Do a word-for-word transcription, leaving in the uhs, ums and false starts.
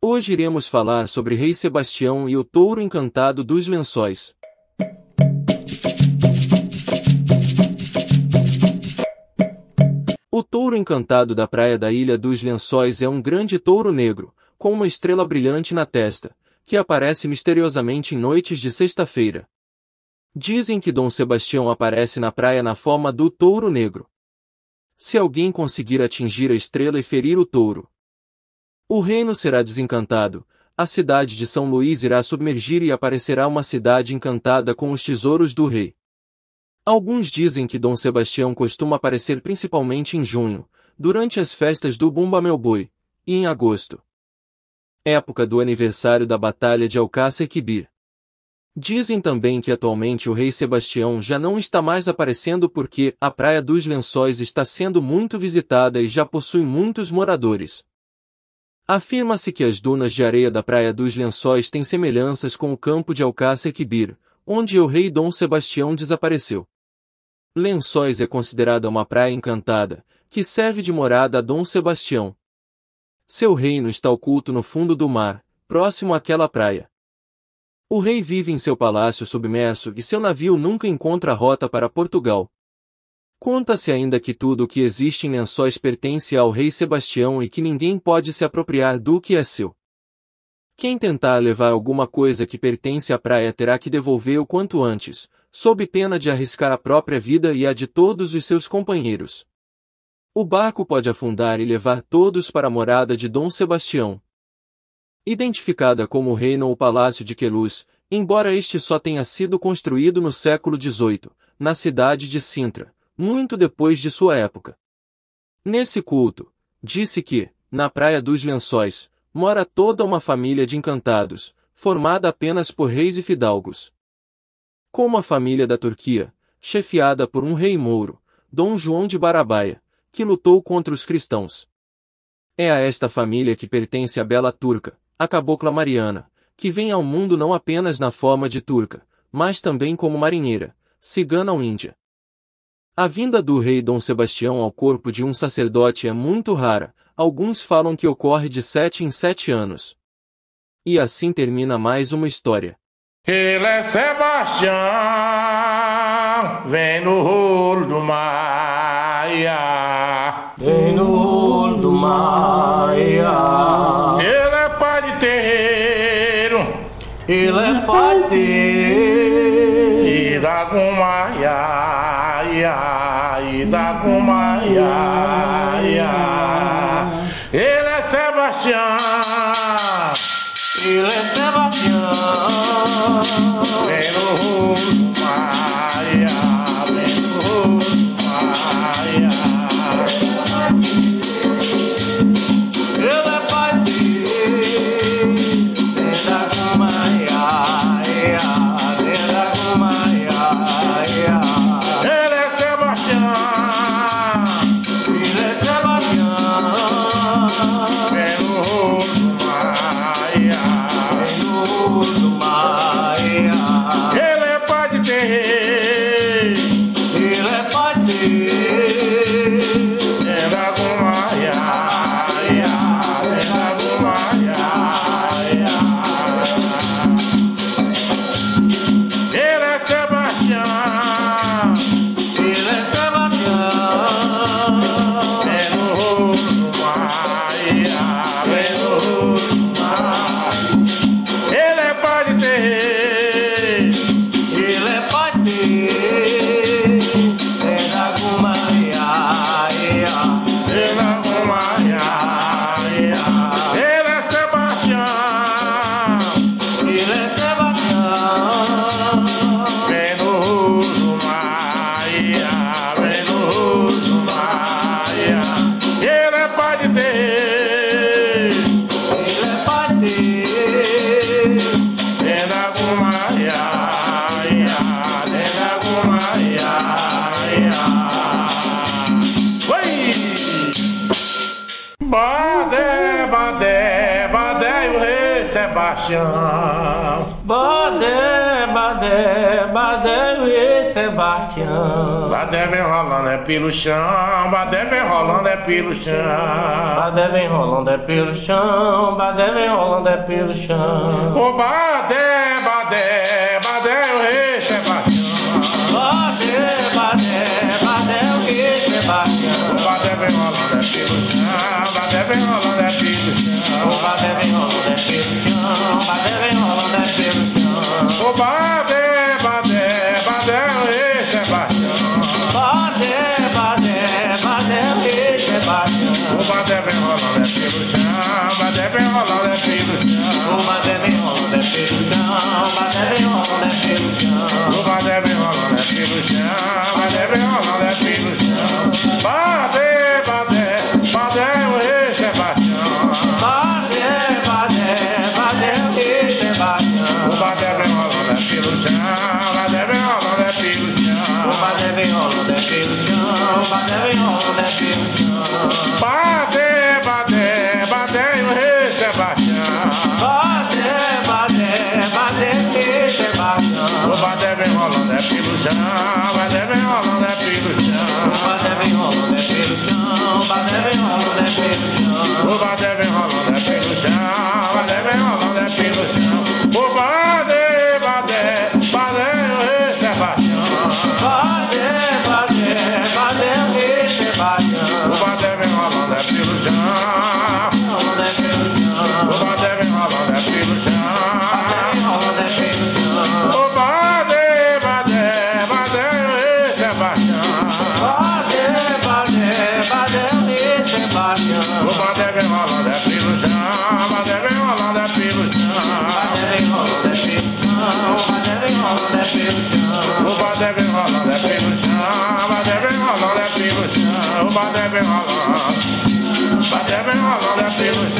Hoje iremos falar sobre Rei Sebastião e o touro encantado dos Lençóis. O touro encantado da praia da Ilha dos Lençóis é um grande touro negro, com uma estrela brilhante na testa, que aparece misteriosamente em noites de sexta-feira. Dizem que Dom Sebastião aparece na praia na forma do touro negro. Se alguém conseguir atingir a estrela e ferir o touro, o reino será desencantado, a cidade de São Luís irá submergir e aparecerá uma cidade encantada com os tesouros do rei. Alguns dizem que Dom Sebastião costuma aparecer principalmente em junho, durante as festas do Bumba Meu Boi, e em agosto, época do aniversário da Batalha de Alcácer Quibir. Dizem também que atualmente o rei Sebastião já não está mais aparecendo porque a Praia dos Lençóis está sendo muito visitada e já possui muitos moradores. Afirma-se que as dunas de areia da Praia dos Lençóis têm semelhanças com o campo de Alcácer Quibir, onde o rei Dom Sebastião desapareceu. Lençóis é considerada uma praia encantada, que serve de morada a Dom Sebastião. Seu reino está oculto no fundo do mar, próximo àquela praia. O rei vive em seu palácio submerso e seu navio nunca encontra rota para Portugal. Conta-se ainda que tudo o que existe em Lençóis pertence ao rei Sebastião e que ninguém pode se apropriar do que é seu. Quem tentar levar alguma coisa que pertence à praia terá que devolver o quanto antes, sob pena de arriscar a própria vida e a de todos os seus companheiros. O barco pode afundar e levar todos para a morada de Dom Sebastião. Identificada como o reino ou palácio de Queluz, embora este só tenha sido construído no século dezoito, na cidade de Sintra, muito depois de sua época. Nesse culto, disse que, na Praia dos Lençóis, mora toda uma família de encantados, formada apenas por reis e fidalgos. Como a família da Turquia, chefiada por um rei mouro, Dom João de Barabaia, que lutou contra os cristãos. É a esta família que pertence a bela turca, a cabocla Mariana, que vem ao mundo não apenas na forma de turca, mas também como marinheira, cigana ou índia. A vinda do rei Dom Sebastião ao corpo de um sacerdote é muito rara, alguns falam que ocorre de sete em sete anos. E assim termina mais uma história. Ele é Sebastião, vem no rolo do Maia, vem no rolo do Maia. Ele é pai de terreiro, ele é pai de terreiro, e da Gumaia, e da Gumaia. Ele é Sebastião, ele é Sebastião, vem no rolo do Maia, vem no rolo do Maia. ele é pai de terreiro, da Gumaia, da Gumaia. Ele é Sebastião, ele é Sebastião, vem no rolo do Maia, vem no rolo do Maia. ele é pai de terreiro, ele é pai de terreiro, é da Gumaia, é da Gumaia. Ele é Sebastião, ele é Sebastião, vem no rolo do Maia, vem no rolo do Maia. Ele é pai de terreiro, ele é pai de terreiro, é da Gumaia, é da Gumaia. Ele é Sebastião, ele é Sebastião, vem no rolo do Maia, vem no rolo do Maia. Ele é pai de terreiro, ele é pai de terreiro, é da Gumaia, é da Gumaia. Oi! Badé, badé, badé, e o rei Sebastião. Sebastião. Badé, badé, badé, e Sebastião. Badé vem rolando é pelo chão, Badé vem rolando é pelo chão. Badé vem rolando é pelo chão, Badé vem rolando é pelo chão. O Badé, Badé, Badé, o rei Sebastião. Badé, badé, badé, o rei Sebastião. O Badé vem rolando é pelo chão, Badé vem rolando é pelo chão. O badé vem rolando é pelo chão, Badé vem rolando é pelo chão. O Badé, Badé, Badé, o rei Sebastião. Badé, badé, badé, o rei Sebastião. O Badé vem rolando é pelo chão, Badé vem rolando é pelo chão. O badé vem rolando é pelo chão, Badé vem rolando é pelo chão. O Badé vem rolando é pelo chão, Badé vem rolando é pelo chão. Badé, Badé, Badé, o rei Sebastião. Badé, badé, badé, o rei Sebastião. O Badé vem rolando é pelo chão, Badé vem rolando é pelo chão. O badé vem rolando é pelo chão, Badé vem rolando é pelo chão. Badé, Badé, Badé, o rei Sebastião. Badé, badé, badé, o rei Sebastião. O Badé vem rolando é pelo chão, Badé vem rolando é pelo chão. O badé vem rolando é pelo chão, Badé vem rolando é pelo chão. O Badé vem rolando é pelo chão, Badé vem rolando é pelo chão. O Badé, Badé, Badé, o rei Sebastião. Badé, badé, badé, o rei Sebastião. O Badé vem rolando é pelo chão, Rolando é pelo chão, o Badé vem rolando é pelo chão. vem rolando é pelo chão. O Badé, Badé, Badé, o rei Sebastião. Badé, badé, badé, o rei Sebastião. O Badé vem rolando é pelo chão, Badé vem rolando é pelo chão. Badé vem rolando é pelo chão, Badé vem rolando é pelo chão. O Badé vem rolando é pelo chão, Badé vem rolando é pelo chão. O Badé vem rolando, Badé vem rolando é pelo